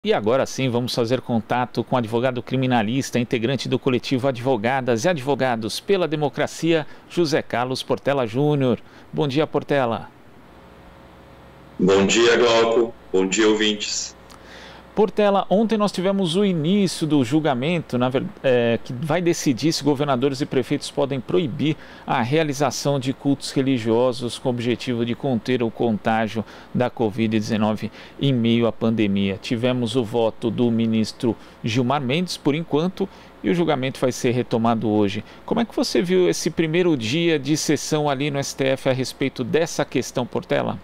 E agora sim, vamos fazer contato com o advogado criminalista, integrante do coletivo Advogadas e Advogados pela Democracia, José Carlos Portela Júnior. Bom dia, Portela. Bom dia, Glauco. Bom dia, ouvintes. Portela, ontem nós tivemos o início do julgamento, que vai decidir se governadores e prefeitos podem proibir a realização de cultos religiosos com o objetivo de conter o contágio da Covid-19 em meio à pandemia. Tivemos o voto do ministro Gilmar Mendes, por enquanto, e o julgamento vai ser retomado hoje. Como é que você viu esse primeiro dia de sessão ali no STF a respeito dessa questão, Portela?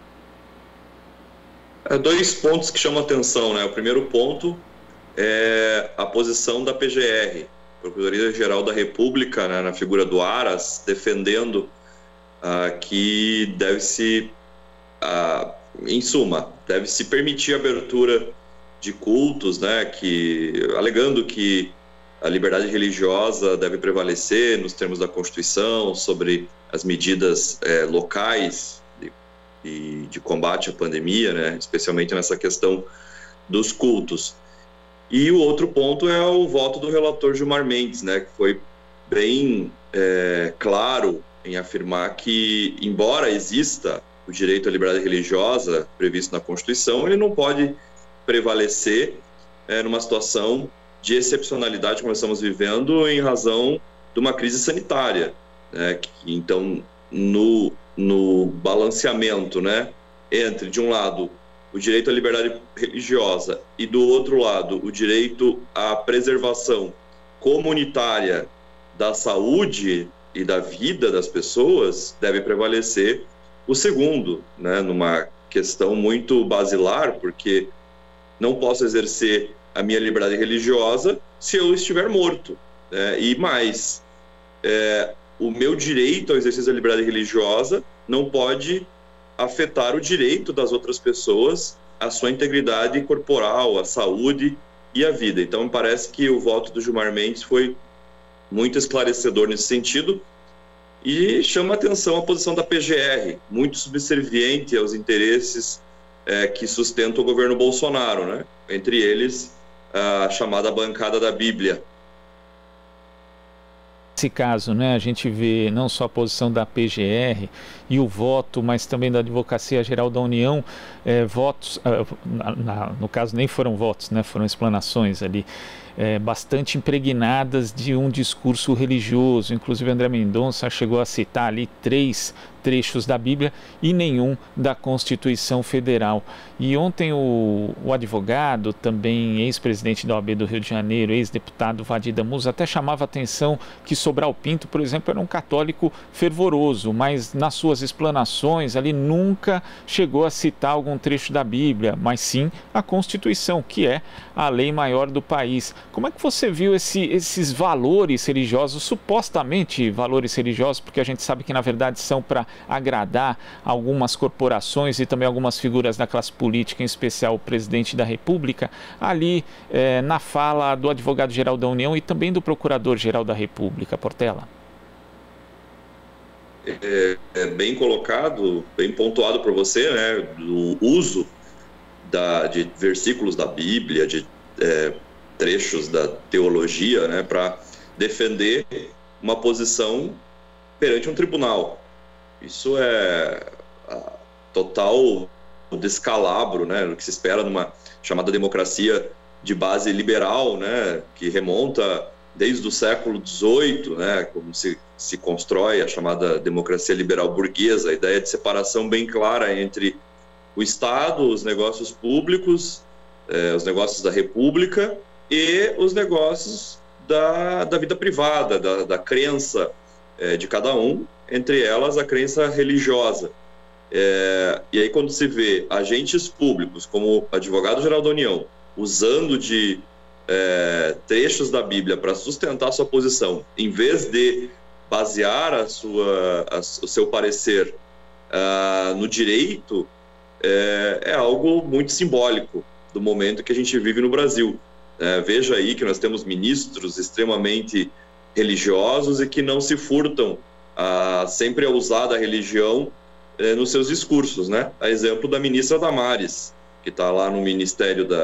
Dois pontos que chamam atenção, né? O primeiro ponto é a posição da PGR, Procuradoria-Geral da República, né, na figura do Aras, defendendo que deve-se, em suma, deve-se permitir a abertura de cultos, né, alegando que a liberdade religiosa deve prevalecer nos termos da Constituição, sobre as medidas locais e de combate à pandemia, né, especialmente nessa questão dos cultos. E o outro ponto é o voto do relator Gilmar Mendes, né, que foi bem claro em afirmar que, embora exista o direito à liberdade religiosa previsto na Constituição, ele não pode prevalecer numa situação de excepcionalidade como estamos vivendo em razão de uma crise sanitária, né, então, no balanceamento, né, entre, de um lado, o direito à liberdade religiosa e, do outro lado, o direito à preservação comunitária da saúde e da vida das pessoas, deve prevalecer o segundo, né, numa questão muito basilar, porque não posso exercer a minha liberdade religiosa se eu estiver morto, né, e mais, o meu direito ao exercício da liberdade religiosa não pode afetar o direito das outras pessoas à sua integridade corporal, à saúde e à vida. Então, me parece que o voto do Gilmar Mendes foi muito esclarecedor nesse sentido e chama a atenção a posição da PGR, muito subserviente aos interesses que sustentam o governo Bolsonaro, né? Entre eles, a chamada bancada da Bíblia. Nesse caso, né, a gente vê não só a posição da PGR e o voto, mas também da Advocacia Geral da União, votos, no caso nem foram votos, né, foram explanações ali, bastante impregnadas de um discurso religioso. Inclusive André Mendonça chegou a citar ali 3 trechos da Bíblia e nenhum da Constituição Federal. E ontem o advogado, também ex-presidente da OAB do Rio de Janeiro, ex-deputado Vadir Damus, até chamava a atenção que Sobral Pinto, por exemplo, era um católico fervoroso, mas nas suas explanações ali nunca chegou a citar algum trecho da Bíblia, mas sim a Constituição, que é a lei maior do país. Como é que você viu esses valores religiosos, supostamente valores religiosos, porque a gente sabe que na verdade são para agradar algumas corporações e também algumas figuras da classe política, em especial o presidente da República, ali na fala do advogado-geral da União e também do procurador-geral da República, Portela? Bem colocado, bem pontuado por você, né, do uso de versículos da Bíblia, de trechos da teologia, né, para defender uma posição perante um tribunal. Isso é total descalabro, né, o que se espera numa chamada democracia de base liberal, né, que remonta desde o século XVIII, né, como se constrói a chamada democracia liberal burguesa, a ideia de separação bem clara entre o Estado, os negócios públicos, os negócios da República e os negócios da vida privada, da crença de cada um, entre elas a crença religiosa. E aí quando se vê agentes públicos, como o advogado-geral da União, usando de trechos da Bíblia para sustentar sua posição, em vez de basear o seu parecer no direito, é algo muito simbólico do momento que a gente vive no Brasil. Veja aí que nós temos ministros extremamente religiosos e que não se furtam sempre a usar da religião nos seus discursos, né? A exemplo da ministra Damares, que está lá no Ministério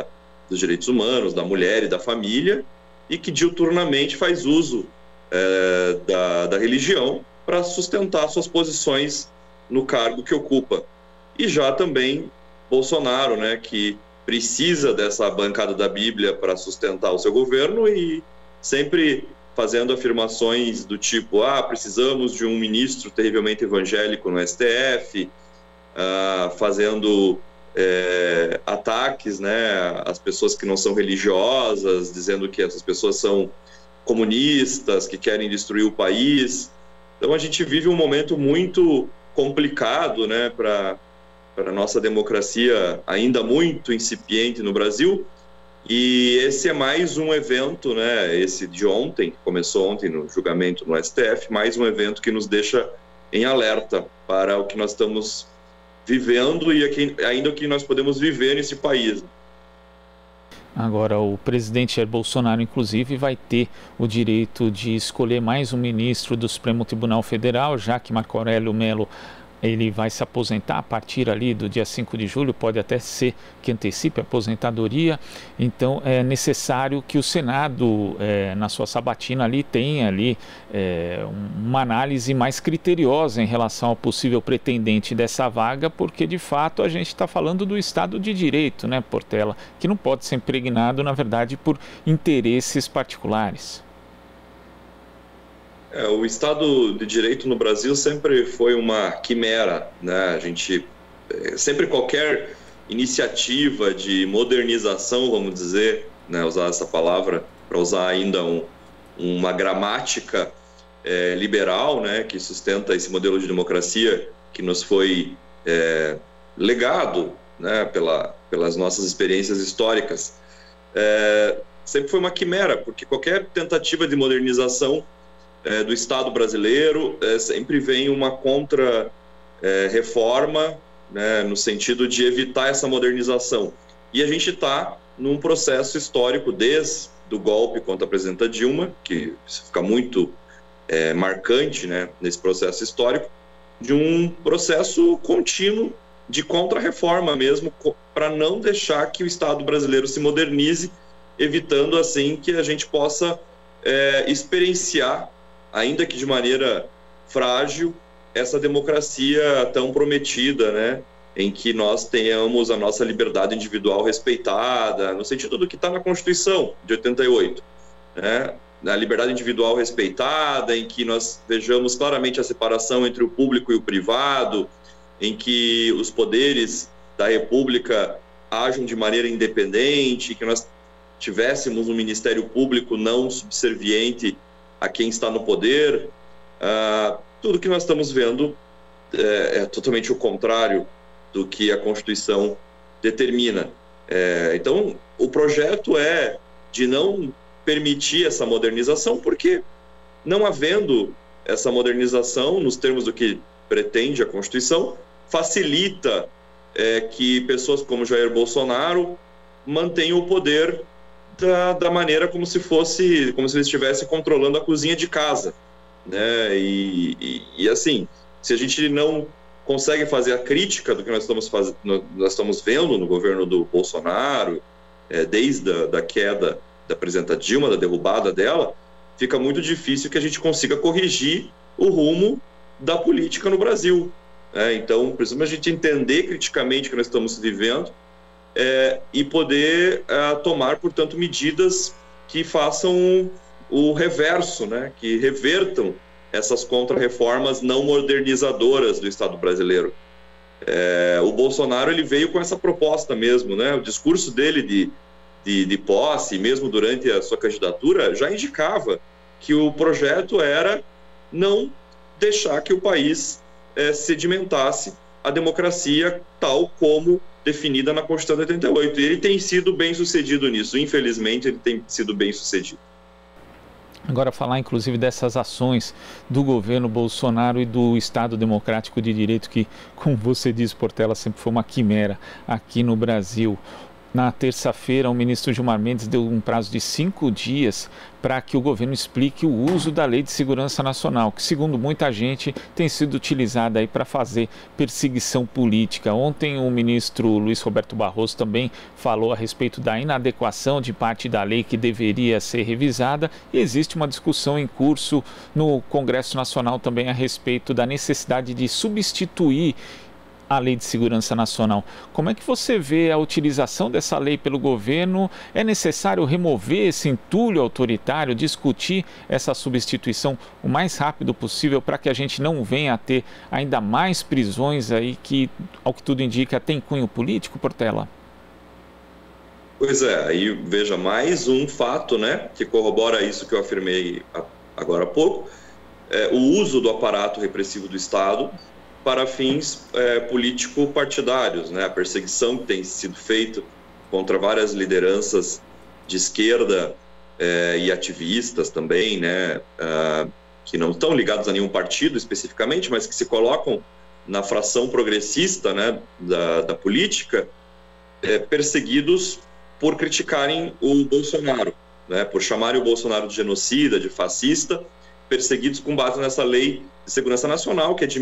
dos direitos humanos, da mulher e da família, e que diuturnamente faz uso da religião para sustentar suas posições no cargo que ocupa. E já também Bolsonaro, né, que precisa dessa bancada da Bíblia para sustentar o seu governo e sempre fazendo afirmações do tipo, precisamos de um ministro terrivelmente evangélico no STF, fazendo ataques, né, às pessoas que não são religiosas, dizendo que essas pessoas são comunistas, que querem destruir o país. Então a gente vive um momento muito complicado, né, para a nossa democracia ainda muito incipiente no Brasil. E esse é mais um evento, né, esse de ontem, que começou ontem no julgamento no STF, mais um evento que nos deixa em alerta para o que nós estamos vivendo e ainda o que nós podemos viver nesse país. Agora, o presidente Jair Bolsonaro, inclusive, vai ter o direito de escolher mais um ministro do Supremo Tribunal Federal, já que Marco Aurélio Mello ele vai se aposentar a partir ali do dia 5 de julho, pode até ser que antecipe a aposentadoria. Então é necessário que o Senado, na sua sabatina ali, tenha ali uma análise mais criteriosa em relação ao possível pretendente dessa vaga, porque de fato a gente está falando do Estado de Direito, né, Portela, que não pode ser impregnado, na verdade, por interesses particulares. O Estado de Direito no Brasil sempre foi uma quimera, né? A gente, sempre qualquer iniciativa de modernização, vamos dizer, né, usar essa palavra, para usar ainda uma gramática liberal, né, que sustenta esse modelo de democracia que nos foi legado, né, pelas nossas experiências históricas, sempre foi uma quimera, porque qualquer tentativa de modernização do Estado brasileiro, sempre vem uma contra-reforma, né, no sentido de evitar essa modernização. E a gente está num processo histórico, desde o golpe contra a presidenta Dilma, que fica muito marcante, né, nesse processo histórico, de um processo contínuo de contra-reforma mesmo, para não deixar que o Estado brasileiro se modernize, evitando assim que a gente possa experienciar, ainda que de maneira frágil, essa democracia tão prometida, né, em que nós tenhamos a nossa liberdade individual respeitada, no sentido do que está na Constituição de 88, né, a liberdade individual respeitada, em que nós vejamos claramente a separação entre o público e o privado, em que os poderes da República ajam de maneira independente, que nós tivéssemos um Ministério Público não subserviente a quem está no poder. Tudo que nós estamos vendo é totalmente o contrário do que a Constituição determina. Então, o projeto é de não permitir essa modernização, porque não havendo essa modernização, nos termos do que pretende a Constituição, facilita que pessoas como Jair Bolsonaro mantenham o poder da maneira como se ele estivesse controlando a cozinha de casa, né? E assim, se a gente não consegue fazer a crítica do que nós estamos vendo no governo do Bolsonaro, desde a queda da presidenta Dilma, da derrubada dela, fica muito difícil que a gente consiga corrigir o rumo da política no Brasil. Então, precisamos a gente entender criticamente o que nós estamos vivendo, e poder tomar, portanto, medidas que façam o reverso, né? Que revertam essas contra-reformas não modernizadoras do Estado brasileiro. O Bolsonaro ele veio com essa proposta mesmo, né? O discurso dele de posse, mesmo durante a sua candidatura, já indicava que o projeto era não deixar que o país sedimentasse a democracia tal como definida na Constituição de 88. E ele tem sido bem sucedido nisso. Infelizmente, ele tem sido bem sucedido. Agora, falar inclusive dessas ações do governo Bolsonaro e do Estado Democrático de Direito, que, como você disse, Portela, sempre foi uma quimera aqui no Brasil. Na terça-feira, o ministro Gilmar Mendes deu um prazo de 5 dias para que o governo explique o uso da Lei de Segurança Nacional, que, segundo muita gente, tem sido utilizada aí para fazer perseguição política. Ontem, o ministro Luiz Roberto Barroso também falou a respeito da inadequação de parte da lei que deveria ser revisada, e existe uma discussão em curso no Congresso Nacional também a respeito da necessidade de substituir a Lei de Segurança Nacional. Como é que você vê a utilização dessa lei pelo governo? É necessário remover esse entulho autoritário, discutir essa substituição o mais rápido possível para que a gente não venha a ter ainda mais prisões aí que, ao que tudo indica, tem cunho político, Portela? Pois é, aí veja mais um fato, né, que corrobora isso que eu afirmei agora há pouco, o uso do aparato repressivo do Estado para fins político-partidários, né? A perseguição que tem sido feita contra várias lideranças de esquerda e ativistas também, né? Que não estão ligados a nenhum partido especificamente, mas que se colocam na fração progressista, né, da política, perseguidos por criticarem o Bolsonaro, né? Por chamarem o Bolsonaro de genocida, de fascista, perseguidos com base nessa Lei de Segurança Nacional, que é de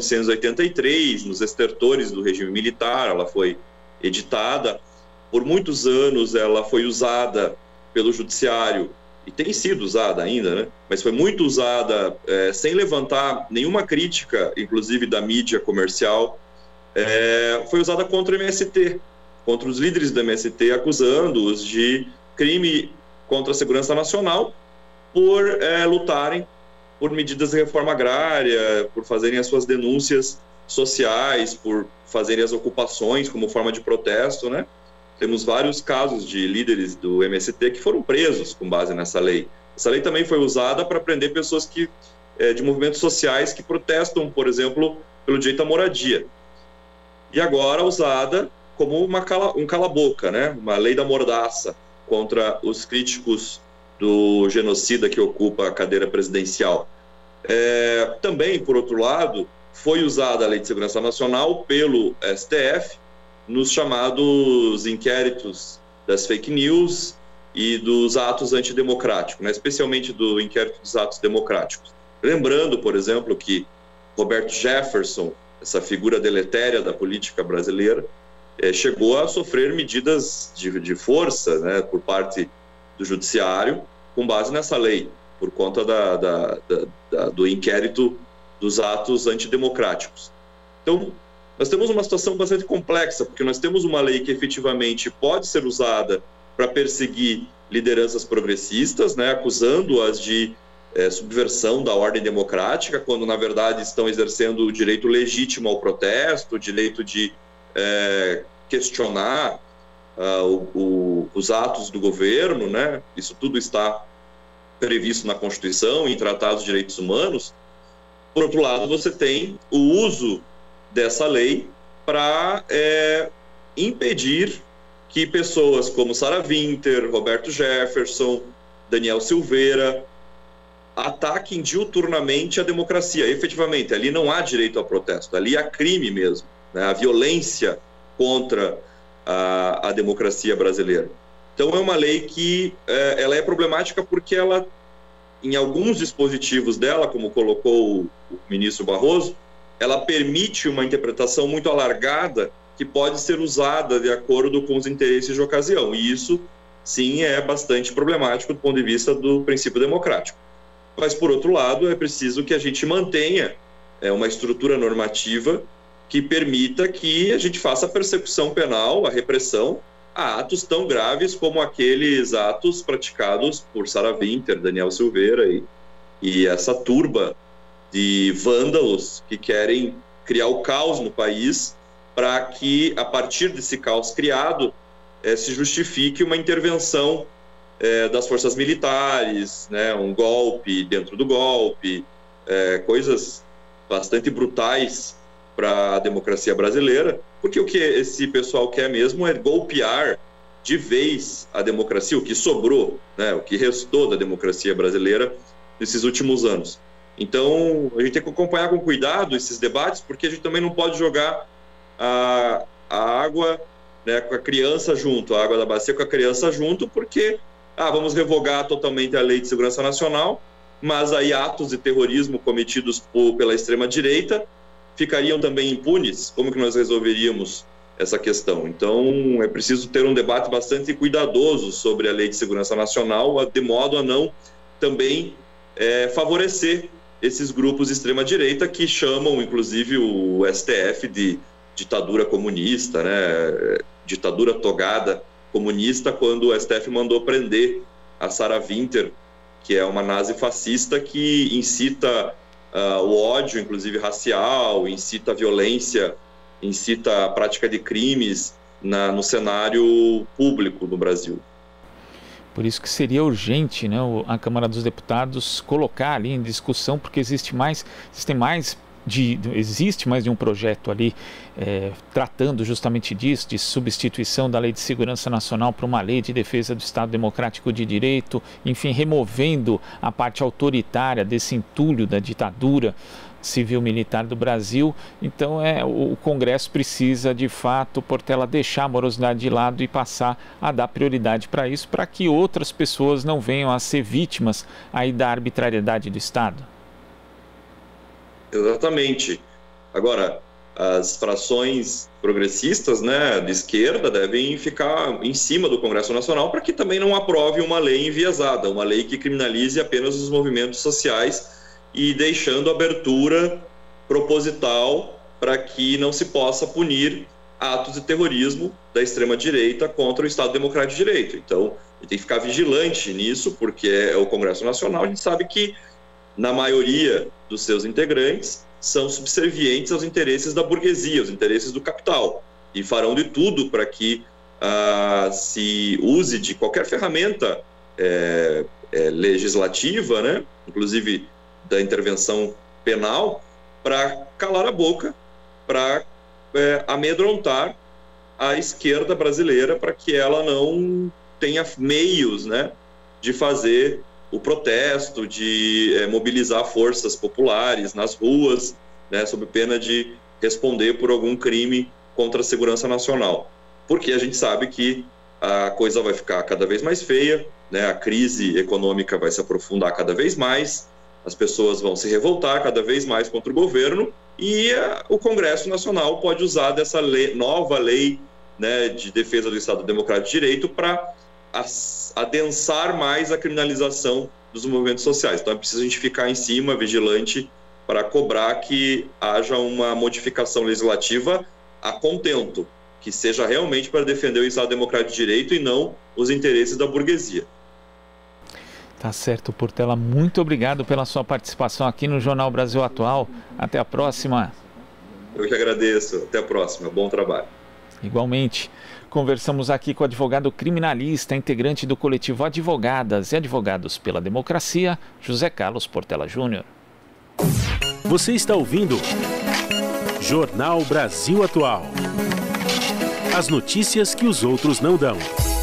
1983, nos estertores do regime militar. Ela foi editada. Por muitos anos ela foi usada pelo judiciário, e tem sido usada ainda, né? Mas foi muito usada sem levantar nenhuma crítica, inclusive da mídia comercial. Foi usada contra o MST, contra os líderes do MST, acusando-os de crime contra a segurança nacional por lutarem por medidas de reforma agrária, por fazerem as suas denúncias sociais, por fazerem as ocupações como forma de protesto, né? Temos vários casos de líderes do MST que foram presos com base nessa lei. Essa lei também foi usada para prender pessoas de movimentos sociais que protestam, por exemplo, pelo direito à moradia. E agora usada como um cala-boca, né? Uma lei da mordaça contra os críticos do genocida que ocupa a cadeira presidencial. Também, por outro lado, foi usada a Lei de Segurança Nacional pelo STF nos chamados inquéritos das fake news e dos atos antidemocráticos, né? Especialmente do inquérito dos atos democráticos. Lembrando, por exemplo, que Roberto Jefferson, essa figura deletéria da política brasileira, chegou a sofrer medidas de força, né, por parte do judiciário, com base nessa lei, por conta do inquérito dos atos antidemocráticos. Então, nós temos uma situação bastante complexa, porque nós temos uma lei que efetivamente pode ser usada para perseguir lideranças progressistas, né, acusando-as de subversão da ordem democrática, quando na verdade estão exercendo o direito legítimo ao protesto, o direito de questionar os atos do governo, né? Isso tudo está previsto na Constituição e em tratados de direitos humanos. Por outro lado, você tem o uso dessa lei para impedir que pessoas como Sarah Winter, Roberto Jefferson, Daniel Silveira ataquem diuturnamente a democracia. Efetivamente, ali não há direito ao protesto, ali há crime mesmo, né? A violência contra a democracia brasileira. Então é uma lei que ela é problemática porque ela, em alguns dispositivos dela, como colocou o ministro Barroso, ela permite uma interpretação muito alargada que pode ser usada de acordo com os interesses de ocasião. E isso, sim, é bastante problemático do ponto de vista do princípio democrático. Mas, por outro lado, é preciso que a gente mantenha uma estrutura normativa que permita que a gente faça a persecução penal, a repressão, a atos tão graves como aqueles atos praticados por Sarah Winter, Daniel Silveira e essa turba de vândalos que querem criar o caos no país para que, a partir desse caos criado, se justifique uma intervenção das forças militares, né, um golpe dentro do golpe, coisas bastante brutais para a democracia brasileira, porque o que esse pessoal quer mesmo é golpear de vez a democracia, o que sobrou, né, o que restou da democracia brasileira nesses últimos anos. Então, a gente tem que acompanhar com cuidado esses debates, porque a gente também não pode jogar a água né, com a criança junto, a água da bacia com a criança junto, porque vamos revogar totalmente a Lei de Segurança Nacional, mas aí atos de terrorismo cometidos pela extrema-direita ficariam também impunes. Como que nós resolveríamos essa questão? Então, é preciso ter um debate bastante cuidadoso sobre a Lei de Segurança Nacional, de modo a não também favorecer esses grupos de extrema-direita que chamam, inclusive, o STF de ditadura comunista, né? Ditadura togada comunista, quando o STF mandou prender a Sarah Winter, que é uma nazi-fascista que incita o ódio, inclusive racial, incita a violência, incita a prática de crimes no cenário público no Brasil. Por isso que seria urgente, né, a Câmara dos Deputados colocar ali em discussão, porque existe mais de um projeto ali tratando justamente disso, de substituição da Lei de Segurança Nacional para uma lei de defesa do Estado Democrático de Direito, enfim, removendo a parte autoritária desse entulho da ditadura civil-militar do Brasil. Então o Congresso precisa de fato, Portela, deixar a morosidade de lado e passar a dar prioridade para isso, para que outras pessoas não venham a ser vítimas aí da arbitrariedade do Estado. Exatamente. Agora, as frações progressistas, né, de esquerda devem ficar em cima do Congresso Nacional para que também não aprove uma lei enviesada, uma lei que criminalize apenas os movimentos sociais e deixando abertura proposital para que não se possa punir atos de terrorismo da extrema-direita contra o Estado Democrático de Direito. Então, ele tem que ficar vigilante nisso, porque é o Congresso Nacional. A gente sabe que, na maioria dos seus integrantes, são subservientes aos interesses da burguesia, aos interesses do capital, e farão de tudo para que se use de qualquer ferramenta legislativa, né, inclusive da intervenção penal, para calar a boca, para amedrontar a esquerda brasileira, para que ela não tenha meios, né, de fazer o protesto, de mobilizar forças populares nas ruas, né, sob pena de responder por algum crime contra a segurança nacional. Porque a gente sabe que a coisa vai ficar cada vez mais feia, né, a crise econômica vai se aprofundar cada vez mais, as pessoas vão se revoltar cada vez mais contra o governo e o Congresso Nacional pode usar dessa nova lei, né, de defesa do Estado Democrático de Direito para adensar mais a criminalização dos movimentos sociais. Então é preciso a gente ficar em cima, vigilante, para cobrar que haja uma modificação legislativa a contento, que seja realmente para defender o Estado Democrático de Direito e não os interesses da burguesia. Tá certo, Portela. Muito obrigado pela sua participação aqui no Jornal Brasil Atual. Até a próxima. Eu que agradeço. Até a próxima. Bom trabalho. Igualmente. Conversamos aqui com o advogado criminalista, integrante do coletivo Advogadas e Advogados pela Democracia, José Carlos Portela Júnior. Você está ouvindo Jornal Brasil Atual. As notícias que os outros não dão.